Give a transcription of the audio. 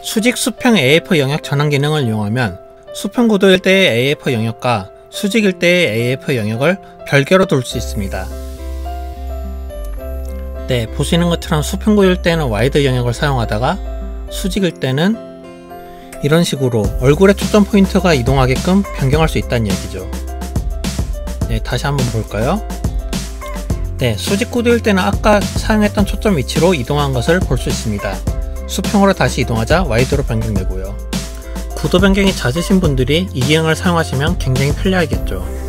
수직 수평 AF 영역 전환 기능을 이용하면 수평 구도일 때의 AF 영역과 수직일 때의 AF 영역을 별개로 둘 수 있습니다. 네, 보시는 것처럼 수평 구도일 때는 와이드 영역을 사용하다가 수직일 때는 이런 식으로 얼굴의 초점 포인트가 이동하게끔 변경할 수 있다는 얘기죠. 네, 다시 한번 볼까요? 네, 수직 구도일 때는 아까 사용했던 초점 위치로 이동한 것을 볼 수 있습니다. 수평으로 다시 이동하자 와이드로 변경되고요. 구도 변경이 잦으신 분들이 이 기능을 사용하시면 굉장히 편리하겠죠.